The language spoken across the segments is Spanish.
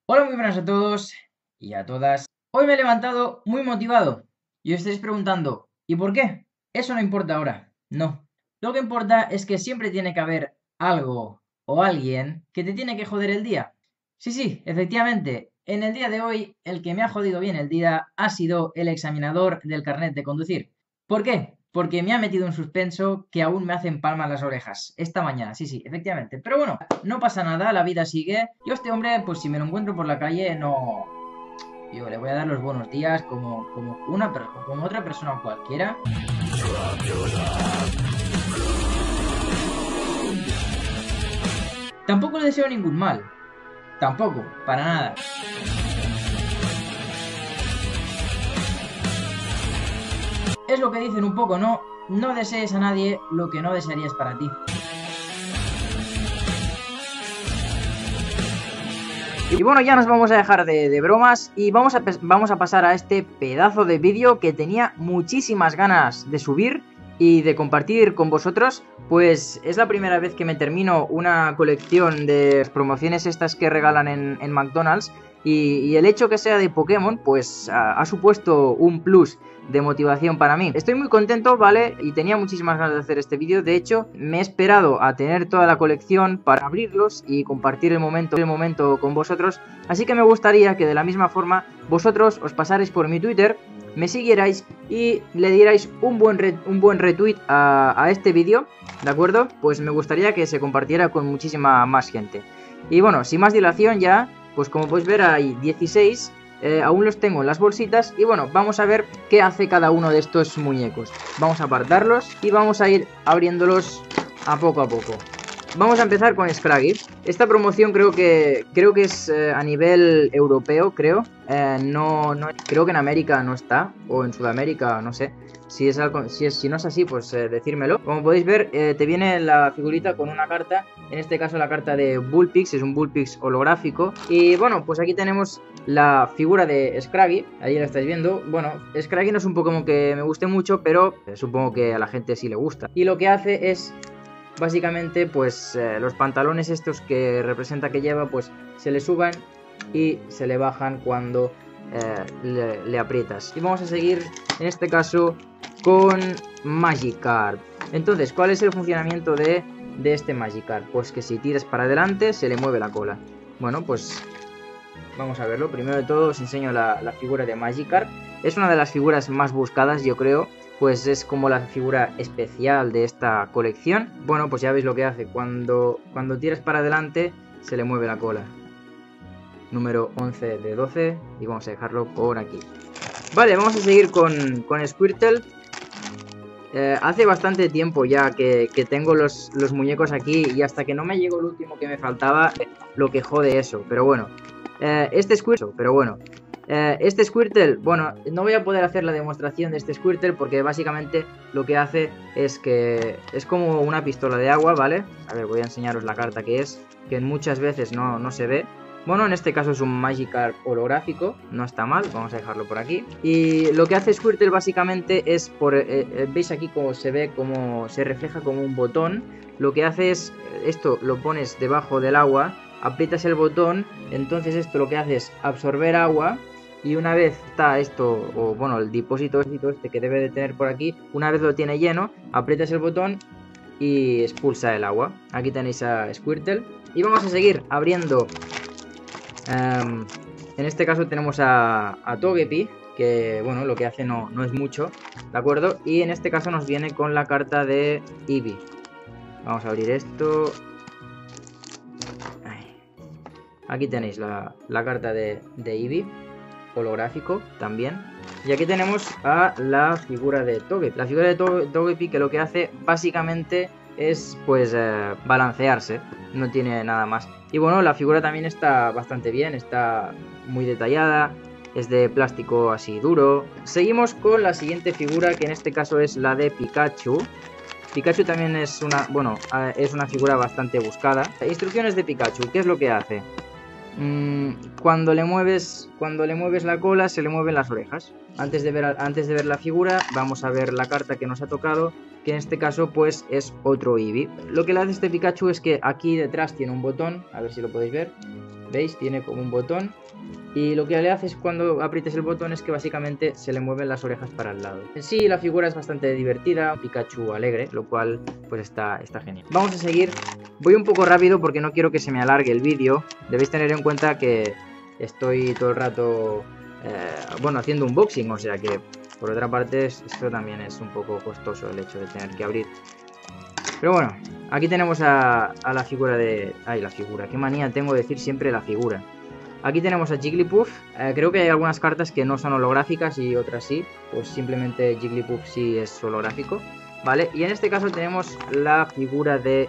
Hola, muy buenas a todos y a todas. Hoy me he levantado muy motivado y os estaréis preguntando, ¿y por qué? Eso no importa ahora, no. Lo que importa es que siempre tiene que haber algo o alguien que te tiene que joder el día. Sí, sí, efectivamente, en el día de hoy el que me ha jodido bien el día ha sido el examinador del carnet de conducir. ¿Por qué? Porque me ha metido un suspenso que aún me hacen palmas las orejas. Esta mañana, sí, sí, efectivamente. Pero bueno, no pasa nada, la vida sigue. Yo a este hombre, pues si me lo encuentro por la calle, no... Yo le voy a dar los buenos días como otra persona cualquiera. Tampoco le deseo ningún mal. Tampoco, para nada. Es lo que dicen un poco, ¿no? No desees a nadie lo que no desearías para ti. Y bueno, ya nos vamos a dejar de bromas y vamos a pasar a este pedazo de vídeo que tenía muchísimas ganas de subir y de compartir con vosotros. Pues es la primera vez que me termino una colección de promociones estas que regalan en McDonald's. Y el hecho que sea de Pokémon, pues ha supuesto un plus de motivación para mí. Estoy muy contento, ¿vale? Y tenía muchísimas ganas de hacer este vídeo. De hecho, me he esperado a tener toda la colección para abrirlos y compartir el momento con vosotros. Así que me gustaría que de la misma forma vosotros os pasarais por mi Twitter, me siguierais y le dierais un buen retweet a este vídeo, ¿de acuerdo? Pues me gustaría que se compartiera con muchísima más gente. Y bueno, sin más dilación ya, pues como podéis ver hay 16... aún los tengo en las bolsitas y bueno, vamos a ver qué hace cada uno de estos muñecos. Vamos a apartarlos y vamos a ir abriéndolos a poco. Vamos a empezar con Scraggy. Esta promoción creo que es a nivel europeo, creo. Creo que en América no está, o en Sudamérica, no sé. Si no es así, pues decírmelo. Como podéis ver, te viene la figurita con una carta. En este caso la carta de Bullpix, es un Bullpix holográfico. Y bueno, pues aquí tenemos la figura de Scraggy. Ahí la estáis viendo. Bueno, Scraggy no es un Pokémon que me guste mucho, pero supongo que a la gente sí le gusta. Y lo que hace es... básicamente, pues los pantalones estos que representa que lleva, pues se le suban y se le bajan cuando le aprietas. Y vamos a seguir, en este caso, con Magikarp. Entonces, ¿cuál es el funcionamiento de este Magikarp? Pues que si tiras para adelante, se le mueve la cola. Bueno, pues vamos a verlo. Primero de todo os enseño la figura de Magikarp. Es una de las figuras más buscadas, yo creo. Pues es como la figura especial de esta colección. Bueno, pues ya veis lo que hace. Cuando tiras para adelante, se le mueve la cola. Número 11 de 12. Y vamos a dejarlo por aquí. Vale, vamos a seguir con Squirtle. Hace bastante tiempo ya que tengo los muñecos aquí. Y hasta que no me llegó el último que me faltaba, lo que jode eso. Pero bueno. Este Squirtle, bueno, no voy a poder hacer la demostración de este Squirtle porque básicamente lo que hace es que es como una pistola de agua, ¿vale? A ver, voy a enseñaros la carta que muchas veces no se ve. Bueno, en este caso es un Magikarp holográfico, no está mal, vamos a dejarlo por aquí. Y lo que hace Squirtle básicamente es, veis aquí cómo se ve, cómo se refleja como un botón. Lo que hace es, esto lo pones debajo del agua, aprietas el botón, entonces esto lo que hace es absorber agua. Y una vez está esto, o bueno, el depósito este que debe de tener por aquí, una vez lo tiene lleno, aprietas el botón y expulsa el agua. Aquí tenéis a Squirtle. Y vamos a seguir abriendo. En este caso tenemos a Togepi, que bueno, lo que hace no es mucho, ¿de acuerdo? Y en este caso nos viene con la carta de Eevee. Vamos a abrir esto. Aquí tenéis la carta de Eevee, holográfico también. Y aquí tenemos a la figura de Togepi. La figura de Togepi, que lo que hace básicamente es pues balancearse, no tiene nada más. Y bueno, la figura también está bastante bien, está muy detallada, es de plástico así duro. Seguimos con la siguiente figura, que en este caso es la de Pikachu. Pikachu también es una figura bastante buscada. Instrucciones de Pikachu, ¿qué es lo que hace? Cuando le mueves la cola, se le mueven las orejas. Antes de ver la figura, vamos a ver la carta que nos ha tocado, que en este caso pues es otro Eevee. Lo que le hace este Pikachu es que aquí detrás tiene un botón, a ver si lo podéis ver. ¿Veis? Tiene como un botón. Y lo que le haces cuando aprietes el botón es que básicamente se le mueven las orejas para el lado. En sí, la figura es bastante divertida, un Pikachu alegre, lo cual pues está genial. Vamos a seguir. Voy un poco rápido porque no quiero que se me alargue el vídeo. Debéis tener en cuenta que estoy todo el rato, bueno, haciendo unboxing, o sea que por otra parte esto también es un poco costoso el hecho de tener que abrir. Pero bueno, aquí tenemos a la figura de... Ay, la figura, qué manía tengo de decir siempre la figura. Aquí tenemos a Jigglypuff. Creo que hay algunas cartas que no son holográficas y otras sí. Pues simplemente Jigglypuff sí es holográfico, ¿vale? Y en este caso tenemos la figura de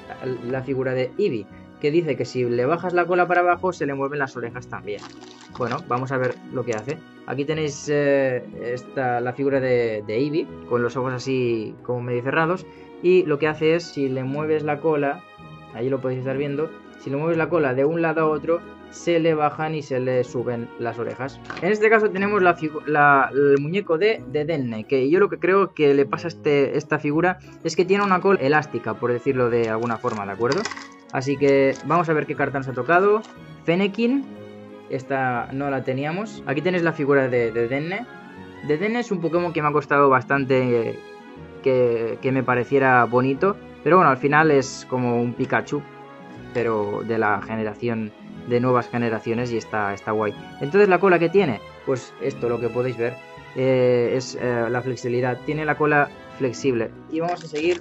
Eevee, que dice que si le bajas la cola para abajo se le mueven las orejas también. Bueno, vamos a ver lo que hace. Aquí tenéis la figura de Eevee, con los ojos así como medio cerrados. Y lo que hace es, si le mueves la cola, ahí lo podéis estar viendo, si le mueves la cola de un lado a otro, se le bajan y se le suben las orejas. En este caso tenemos el muñeco de Denne, que yo lo que creo que le pasa a esta figura es que tiene una cola elástica, por decirlo de alguna forma, ¿de acuerdo? Así que vamos a ver qué carta nos ha tocado. Fennekin, esta no la teníamos. Aquí tenéis la figura de Denne. Denne es un Pokémon que me ha costado bastante que me pareciera bonito, pero bueno, al final es como un Pikachu, pero de la generación de nuevas generaciones, y está guay. Entonces la cola que tiene, pues esto, lo que podéis ver, es la flexibilidad. Tiene la cola flexible. Y vamos a seguir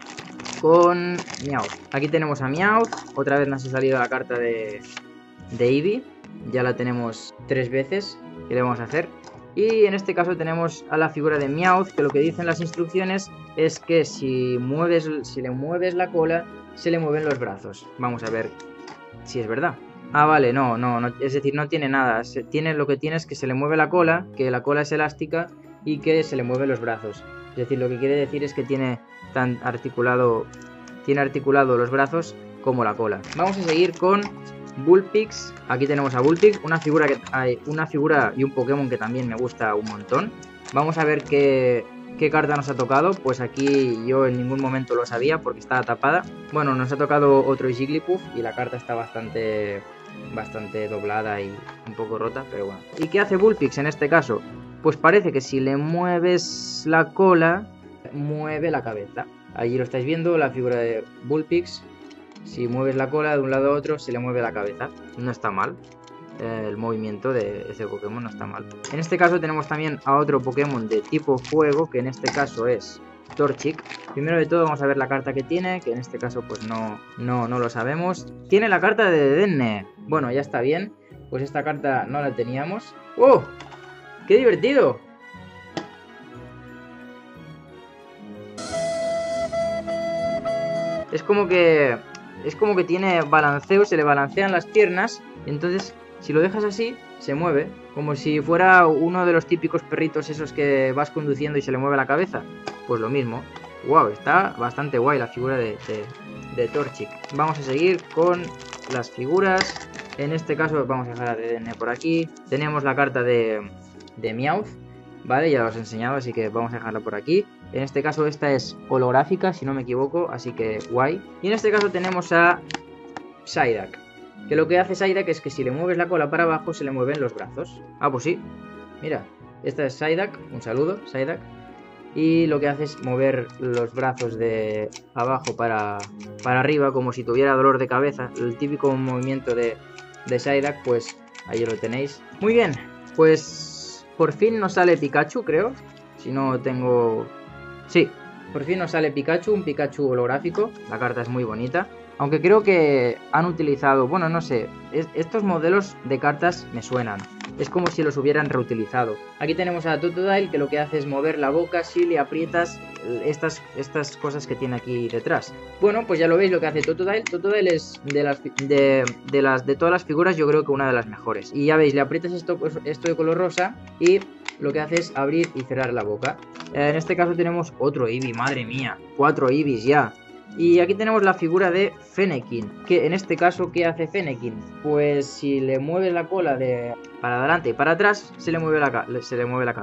con Meowth. Aquí tenemos a Meowth. Otra vez nos ha salido la carta de Eevee. Ya la tenemos 3 veces. ¿Qué le vamos a hacer? Y en este caso tenemos a la figura de Meowth, que lo que dicen las instrucciones es que si le mueves la cola, se le mueven los brazos. Vamos a ver si es verdad. Ah, vale, no, es decir, no tiene nada. Lo que tiene es que se le mueve la cola, que la cola es elástica y que se le mueven los brazos. Es decir, lo que quiere decir es que tiene articulado los brazos como la cola. Vamos a seguir con Vulpix. Aquí tenemos a Vulpix, una figura y un Pokémon que también me gusta un montón. Vamos a ver qué carta nos ha tocado. Pues aquí yo en ningún momento lo sabía porque estaba tapada. Bueno, nos ha tocado otro Jigglypuff y la carta está bastante doblada y un poco rota, pero bueno. ¿Y qué hace Vulpix en este caso? Pues parece que si le mueves la cola, mueve la cabeza. Allí lo estáis viendo, la figura de Vulpix. Si mueves la cola de un lado a otro, se le mueve la cabeza. No está mal. El movimiento de ese Pokémon no está mal. En este caso tenemos también a otro Pokémon de tipo fuego, que en este caso es Torchic. Primero de todo vamos a ver la carta que tiene, que en este caso pues no lo sabemos. Tiene la carta de Denne. Bueno, ya está bien. Pues esta carta no la teníamos. ¡Oh! ¡Qué divertido! Es como que tiene balanceo, se le balancean las piernas. Entonces, si lo dejas así, se mueve. Como si fuera uno de los típicos perritos esos que vas conduciendo y se le mueve la cabeza. Pues lo mismo. Wow, está bastante guay la figura de Torchic. Vamos a seguir con las figuras. En este caso vamos a dejar a DN por aquí. Tenemos la carta de Meowth. Vale, ya lo os he enseñado, así que vamos a dejarla por aquí. En este caso esta es holográfica, si no me equivoco, así que guay. Y en este caso tenemos a Psyduck, que lo que hace Psyduck es que si le mueves la cola para abajo se le mueven los brazos. Ah, pues sí, mira, esta es Psyduck, un saludo, Psyduck. Y lo que hace es mover los brazos de abajo para arriba, como si tuviera dolor de cabeza. El típico movimiento de Psyduck, pues ahí lo tenéis. Muy bien, pues por fin nos sale Pikachu, creo. Si no tengo... Sí, por fin nos sale Pikachu, un Pikachu holográfico. La carta es muy bonita. Aunque creo que han utilizado... Bueno, no sé. Estos modelos de cartas me suenan. Es como si los hubieran reutilizado. Aquí tenemos a Totodile, que lo que hace es mover la boca si le aprietas estas cosas que tiene aquí detrás. Bueno, pues ya lo veis lo que hace Totodile. Totodile es de todas las figuras, yo creo que una de las mejores. Y ya veis, le aprietas esto de color rosa y lo que hace es abrir y cerrar la boca. En este caso tenemos otro Eevee, madre mía. 4 Eevees ya. Y aquí tenemos la figura de Fennekin, que en este caso, ¿qué hace Fennekin? Pues si le mueves la cola para adelante y para atrás, se le mueve la cabeza.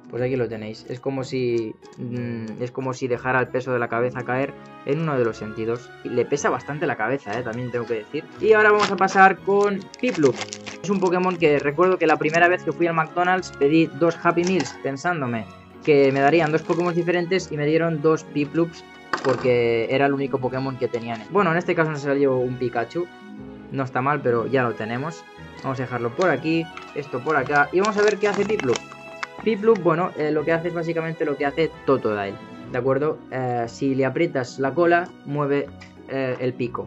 Pues aquí lo tenéis. Es como si dejara el peso de la cabeza caer en uno de los sentidos. Y le pesa bastante la cabeza, también tengo que decir. Y ahora vamos a pasar con Piplup. Es un Pokémon que recuerdo que la primera vez que fui al McDonald's pedí 2 Happy Meals pensándome que me darían 2 Pokémon diferentes y me dieron 2 Piplups porque era el único Pokémon que tenían. Bueno, en este caso nos salió un Pikachu. No está mal, pero ya lo tenemos. Vamos a dejarlo por aquí, esto por acá y vamos a ver qué hace Piplup. Piplup, bueno, lo que hace es básicamente lo que hace Totodile, ¿de acuerdo? Si le aprietas la cola, mueve el pico.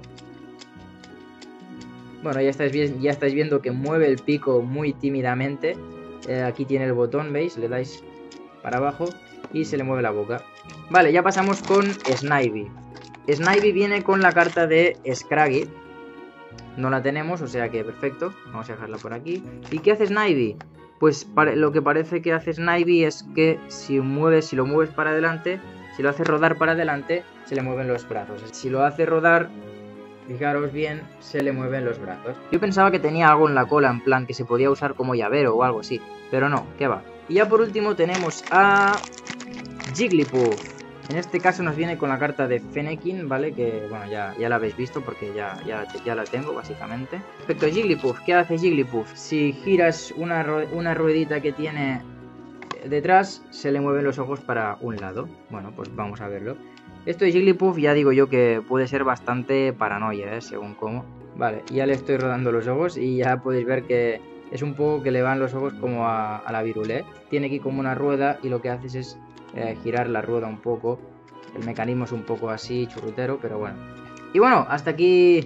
Bueno, ya estáis viendo que mueve el pico muy tímidamente. Aquí tiene el botón, ¿veis? Le dais para abajo y se le mueve la boca. Vale, ya pasamos con Snivy. Snivy viene con la carta de Scraggy. No la tenemos, o sea que perfecto. Vamos a dejarla por aquí. ¿Y qué hace Snivy? Pues lo que parece que hace Snivy es que si lo mueves para adelante, si lo hace rodar para adelante, se le mueven los brazos. Si lo hace rodar, fijaros bien, se le mueven los brazos. Yo pensaba que tenía algo en la cola, en plan que se podía usar como llavero o algo así, pero no, ¿qué va? Y ya por último tenemos a Jigglypuff. En este caso nos viene con la carta de Fennekin, ¿vale? Que, bueno, ya la habéis visto porque ya la tengo, básicamente. Respecto a Jigglypuff, ¿qué hace Jigglypuff? Si giras una ruedita que tiene detrás, se le mueven los ojos para un lado. Bueno, pues vamos a verlo. Esto de Jigglypuff ya digo yo que puede ser bastante paranoia, según cómo. Vale, ya le estoy rodando los ojos y ya podéis ver que es un poco que le van los ojos como a la Virulé. Tiene aquí como una rueda y lo que haces es girar la rueda un poco. El mecanismo es un poco así churrutero, pero bueno. Y bueno, hasta aquí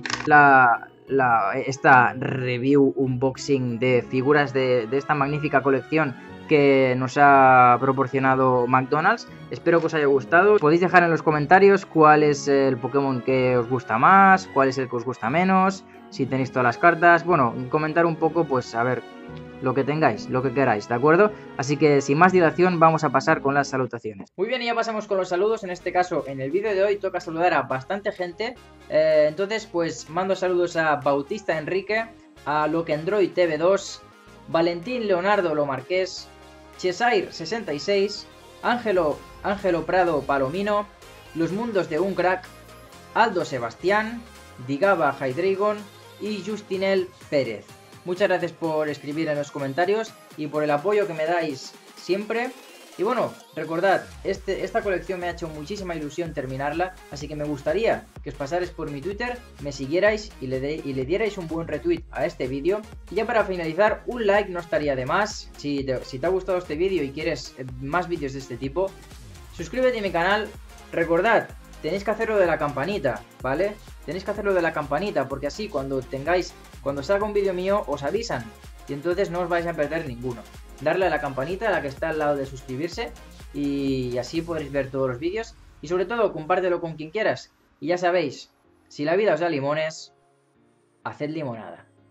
esta review unboxing de figuras de esta magnífica colección que nos ha proporcionado McDonald's. Espero que os haya gustado. Podéis dejar en los comentarios cuál es el Pokémon que os gusta más, cuál es el que os gusta menos, si tenéis todas las cartas. Bueno, comentar un poco, pues a ver, lo que tengáis, lo que queráis, ¿de acuerdo? Así que sin más dilación vamos a pasar con las salutaciones. Muy bien, y ya pasamos con los saludos. En este caso, en el vídeo de hoy toca saludar a bastante gente. Entonces, pues mando saludos a Bautista Enrique, a Loquendroid TV2, Valentín Leonardo Lomarqués, Chesair66, Ángelo Prado Palomino, Los Mundos de un Crack, Aldo Sebastián, Digaba Hydreigon y Justinel Pérez. Muchas gracias por escribir en los comentarios y por el apoyo que me dais siempre. Y bueno, recordad, esta colección me ha hecho muchísima ilusión terminarla, así que me gustaría que os pasarais por mi Twitter, me siguierais y le dierais un buen retweet a este vídeo. Y ya para finalizar, un like no estaría de más. Si te ha gustado este vídeo y quieres más vídeos de este tipo, suscríbete a mi canal. Recordad, tenéis que hacerlo de la campanita, ¿vale? Tenéis que hacerlo de la campanita porque así cuando salga un vídeo mío os avisan y entonces no os vais a perder ninguno. Darle a la campanita, la que está al lado de suscribirse, y así podréis ver todos los vídeos. Y sobre todo, compártelo con quien quieras. Y ya sabéis, si la vida os da limones, haced limonada.